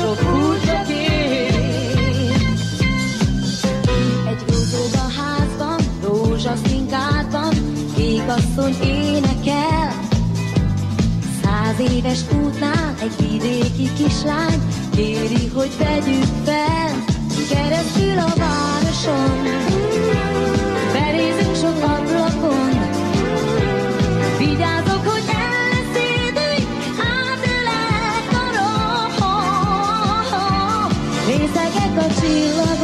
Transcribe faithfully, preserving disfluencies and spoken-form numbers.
sok furcsa kép. Egy rózsóba házban, rózsaszínkában, kék asszony énekel. Száz éves útnál egy vidéki kislány kéri, hogy vegyük fel. Keresztül a városon, benézünk sok ablakon. Vigyázok, hogy el ne szédülj, átölelek a roham. Részegek a csillagok,